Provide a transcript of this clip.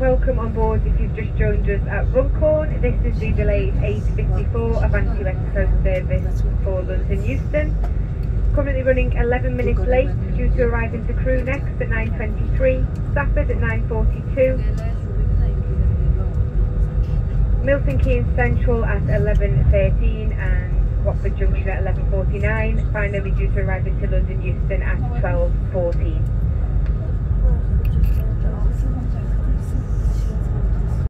Welcome on board if you've just joined us at Runcorn. This is the delayed 8:54 Avanti West Coast service for London Euston. Currently running 11 minutes late, due to arrive into Crewe next at 9:23, Stafford at 9:42, Milton Keynes Central at 11:13 and Watford Junction at 11:49, finally due to arrive into London Euston at 12:14.